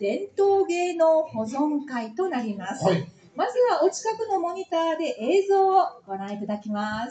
伝統芸能保存会となります。まずはお近くのモニターで映像をご覧いただきます。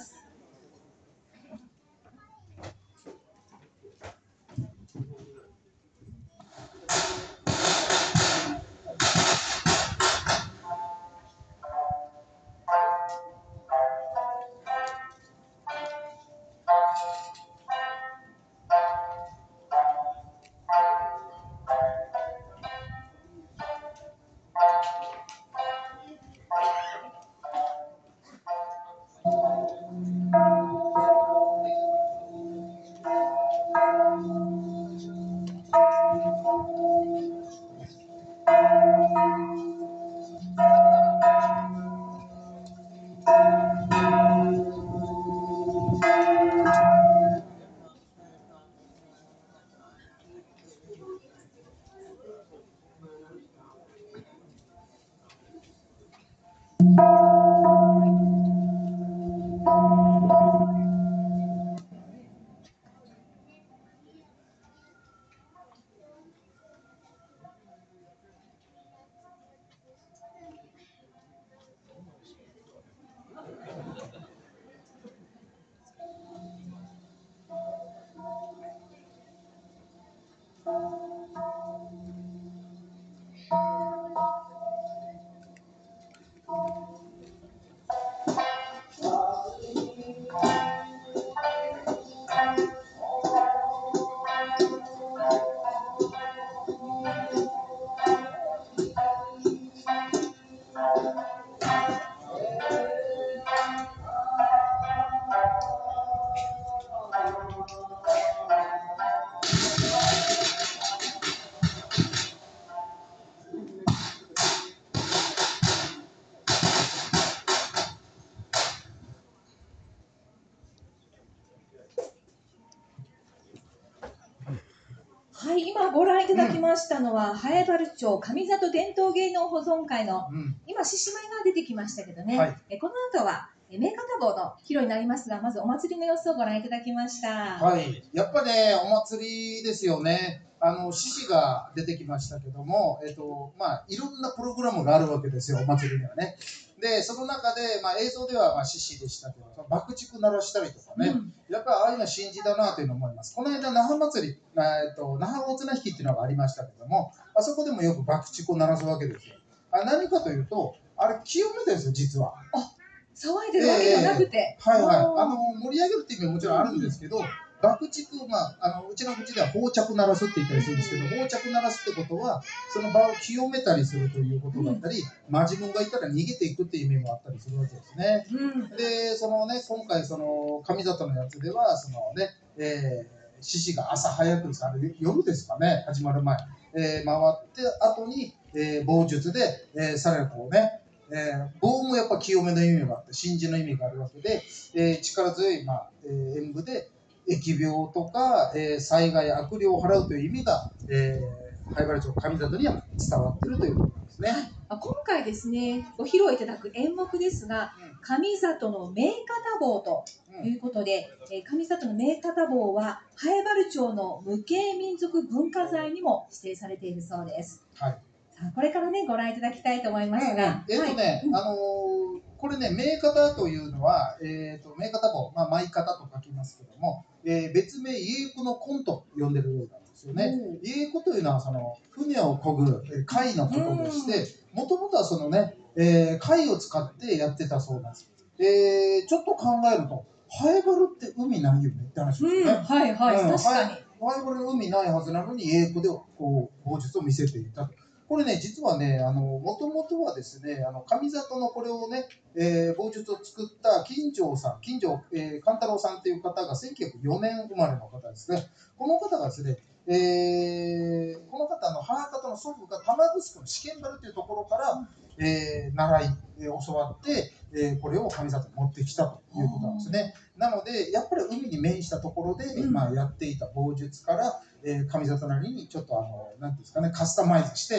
はい、今ご覧いただきましたのは、南風原町上里伝統芸能保存会の、今獅子舞が出てきましたけどね、この後は名方坊の披露になりますが、まずお祭りの様子をご覧いただきました。 はい、やっぱね、お祭りですよね。獅子が出てきましたけども、いろんなプログラムがあるわけですよ、お祭りにはね。で、その中で、映像では獅子でしたけど、爆竹鳴らしたりとかね、やっぱりああいうの神事だなというのを思います。この間、那覇祭り、那覇大綱引きっていうのがありましたけども、あそこでもよく爆竹を鳴らすわけですよ。何かというと、あれ、清めてるんですよ、実は。 騒いでるわけじゃなくて。 盛り上げるっていう意味はもちろんあるんですけど、爆竹、うちの口では砲着鳴らすって言ったりするんですけど、砲着鳴らすってことは、その場を清めたりするということだったり、自分がいたら逃げていくっていう意味もあったりするわけですね。で、今回、上里のやつでは、獅子が朝早くですか、夜ですかね、始まる前、回って後に、棒術で、さらにこうね、棒もやっぱ清めの意味があって、神事の意味があるわけで、力強い、演舞で、疫病とか、災害、悪霊を払うという意味が、南風原町上里には伝わっているということなんですね。 今回ですね、ご披露いただく演目ですが、上里の名方坊ということで、上里の名方坊は南風原町の無形民族文化財にも指定されているそうです。これからね、ご覧いただきたいと思いますが。 これね、名方というのは、名方坊、舞方と書きますけども、別名、家子の根と呼んでるようなんですよね。家子というのは、船を漕ぐ貝のことでして、もともとは貝を使ってやってたそうなんです。ちょっと考えると、南風原って海ないよねって話ですよね。 確かに。 南風原の海ないはずなのに、家子でこう棒術を見せていたと。これね、実はね、もともとはですね、上里のこれをね、棒術を作った金城さん、勘太郎さんという方が1904年生まれの方ですね。この方がですね、この方の母方の祖父が玉城の試験原というところから、習い、教わって、これを上里に持ってきたということなんですね。なので、やっぱり海に面したところで、やっていた棒術から、上里なりにちょっとなんていうんですかね、カスタマイズして、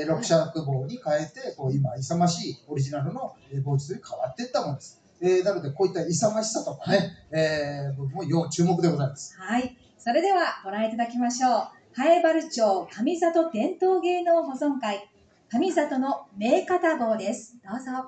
六尺棒に変えて、今、勇ましいオリジナルの棒術に変わっていったものです。なので、こういった勇ましさとかね、部分も要注目でございます。 はい。それではご覧いただきましょう。 南風原町上里伝統芸能保存会上里の名片棒です。どうぞ。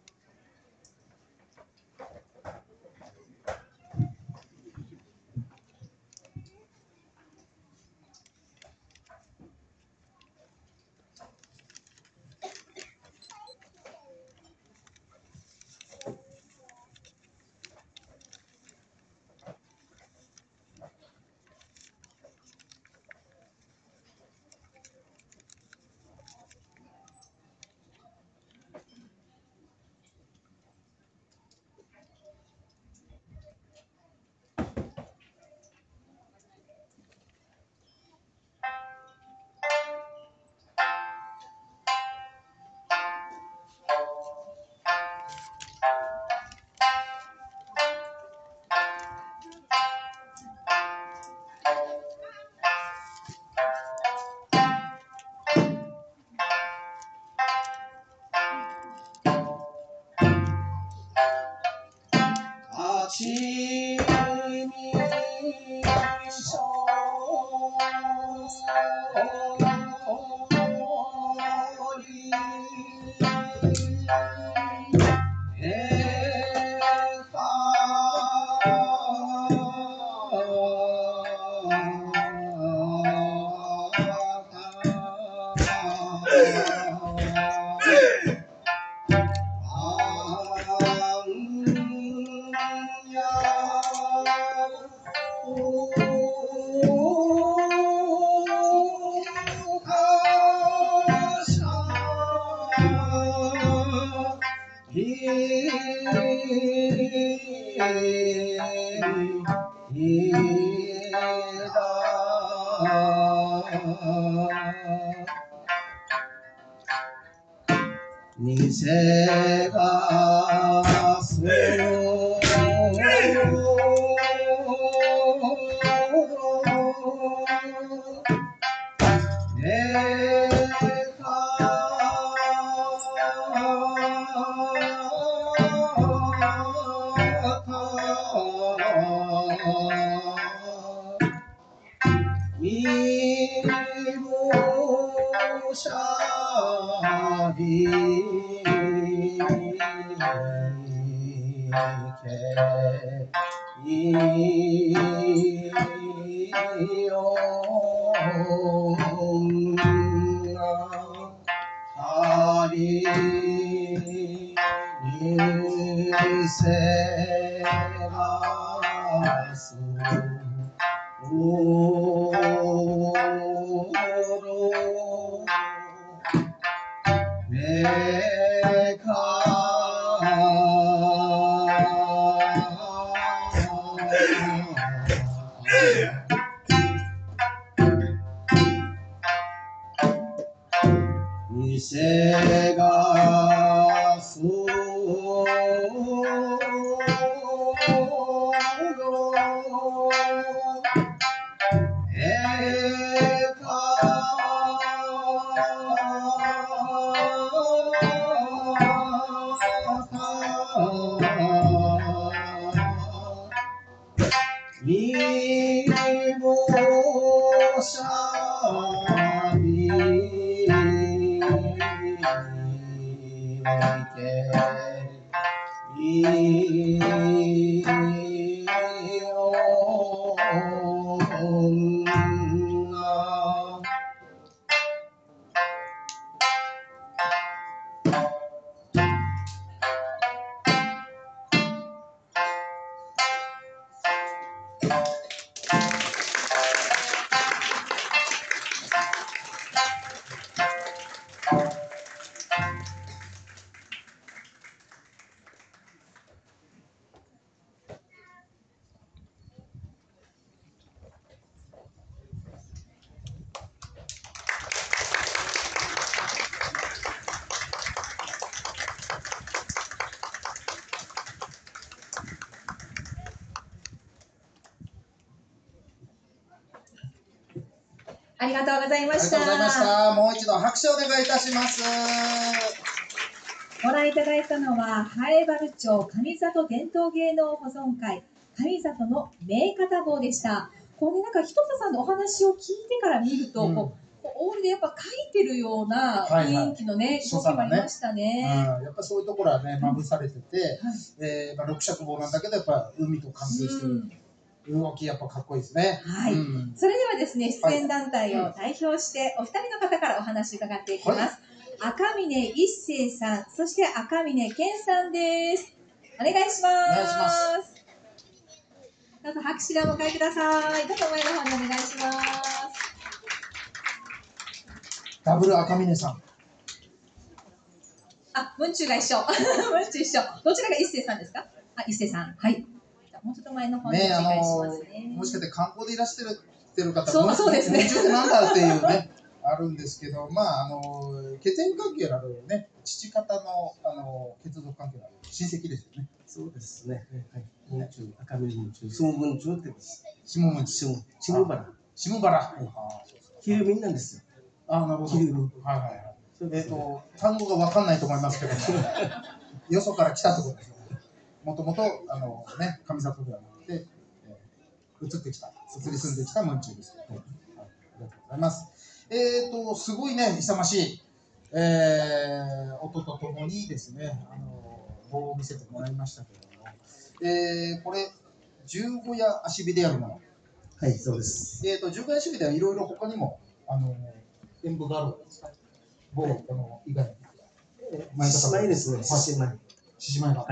にせがすありがとうございましありがとうございました。 た。 もう一度拍手をお願いいたします。 ご覧いただいたのは南風原町上里伝統芸能保存会上里の名片棒でした。 こうね、なんかひとささんのお話を聞いてから見ると、こうオールでやっぱ書いてるような雰囲気のね、動きもありましたね。 やっぱそういうところはね、まぶされてて、六尺棒なんだけど、やっぱ海と関係してる動き、やっぱかっこいいですね。 はい。それではですね、出演団体を代表して、お二人の方からお話伺っていきます。赤嶺一生さん、そして赤嶺健さんです。お願いします。お願いします。どうぞ拍手でお迎えください。どうぞ前の方にお願いします。 ダブル赤嶺さん。 あ、文中が一緒。文中一緒。どちらが一生さんですか？あ、一生さん。はい。もうちょっと前の方にお願いしますね。 もしかして観光でいらしてる方、 そうですね。 文中ってなんだっていうね。あるんですけど、まあ血縁関係のあるね、父方の血族関係のある親戚ですよね。 そうですね。はい。文中、赤嶺文中、下文中って言います。 下文中、 下原。 下原。 はい。桐生民なんですよ。 あ、なるほど。 桐生民。 はいはいはい。単語がわかんないと思いますけども、よそから来たってことですよ。もともとね、上里ではなくて、移ってきた、移り住んできた文中です。はい。ありがとうございます。すごいね、勇ましい、音とともにですね、棒を見せてもらいましたけれども、これ、十五夜足火でやるもの。 はい、そうです。 十五夜足火ではいろいろ他にも、演舞があるわけですか？棒、以外に。 獅子舞ですね、獅子舞。 獅子舞が。はい。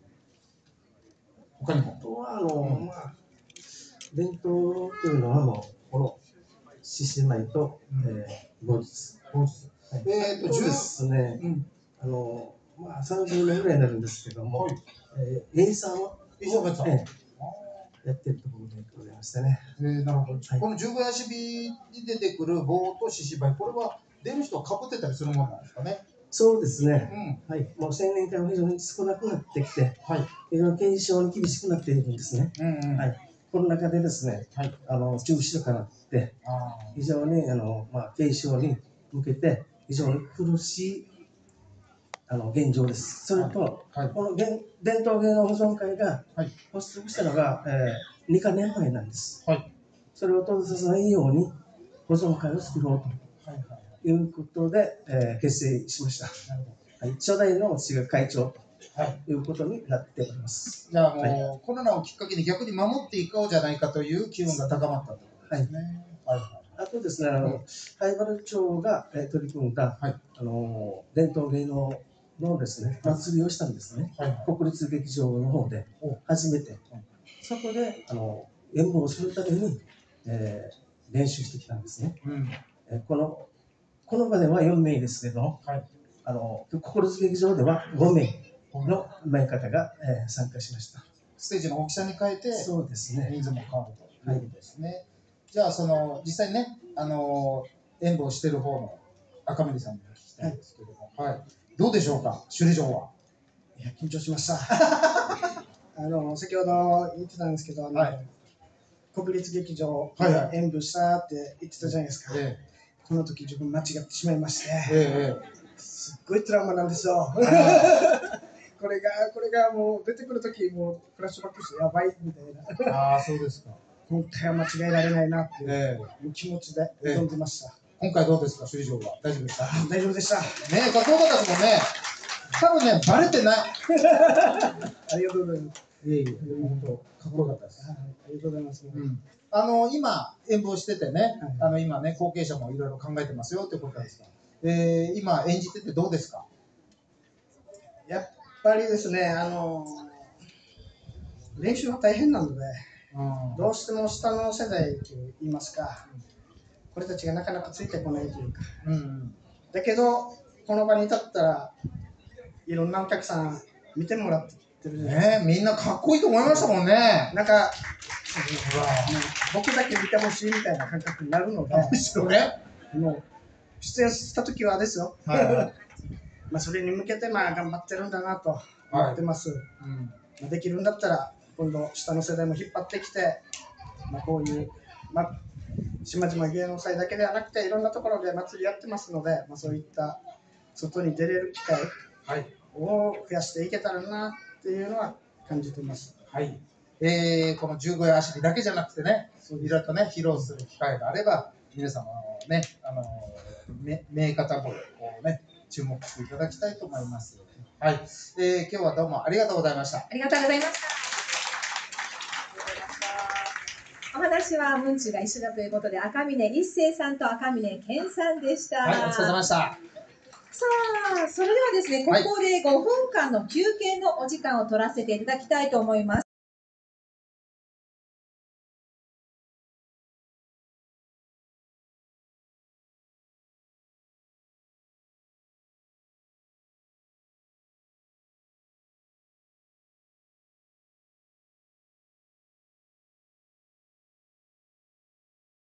他にも。 あとは、まあ、伝統というのは、この獅子舞と、棒術。 そうですね、まあ、30年ぐらいになるんですけども、演奏をやってるところでございましたね。 なるほど。この十五夜足火に出てくる棒と獅子舞、これは出る人はかぶってたりするものなんですかね？ そうですね。はい。もう青年会も非常に少なくなってきて、非常に検証に厳しくなっているんですね。はい。この中でですね、中止とかなって、非常に継承に向けて非常に苦しい現状です。それと、この伝統芸能保存会が発足したのが、2か年前なんです。それを閉ざさないように保存会を作ろうということで、結成しました。初代の私が会長ということになっております。 じゃあもう、コロナをきっかけに逆に守っていこうじゃないかという機運が高まったということですね。 あとですね、灰原町が取り組んだ、伝統芸能のですね、祭りをしたんですね。国立劇場の方で初めて。そこで演舞をするために、練習してきたんですね。この場では4名ですけど、国立劇場では5名の舞方が、参加しました。 ステージの大きさに変えて、 そうですね。 人数も変わるということですね。じゃあ実際にね、演舞をしている方の赤嶺さんに聞きたいんですけども、どうでしょうか、首里城は。 いや、緊張しました。先ほど言ってたんですけど、国立劇場で演舞したって言ってたじゃないですか。この時自分間違ってしまいまして、すっごいトラウマなんですよ。これがもう出てくる時もうフラッシュバックしてやばいみたいな。 ああ、そうですか。 今回は間違えられないなっていう気持ちで挑んでました。 今回どうですか、首里城は。大丈夫ですか？ 大丈夫でした。 ねえ、かっこよかったですもんね。多分ね、バレてない。 ありがとうございます。 本当、かっこよかったです。 ありがとうございます。 今、演舞をしててね、今ね、後継者もいろいろ考えてますよってことですか。今、演じててどうですか？ やっぱりですね、練習は大変なので、どうしても下の世代といいますか、これたちがなかなかついてこないというか、だけど、この場に立ったら、いろんなお客さん見てもらってるじゃないですか。 みんなかっこいいと思いましたもんね。 なんか、僕だけ見てほしいみたいな感覚になるので、もう出演した時はですよ、それに向けて頑張ってるんだなと思ってます。できるんだったら、今度、下の世代も引っ張ってきて、こういう、島々芸能祭だけではなくて、いろんなところで祭りやってますので、そういった外に出れる機会を増やしていけたらなっていうのは感じています。 この十五夜走りだけじゃなくてね、いろいろとね、披露する機会があれば、皆様ね、名方もね、注目していただきたいと思います。はい、今日はどうもありがとうございました。ありがとうございました。お話はムンチュが一緒だということで、赤嶺一生さんと赤嶺健さんでした。はい、お疲れ様でした。さあ、それではですね、ここで5分間の休憩のお時間を取らせていただきたいと思います。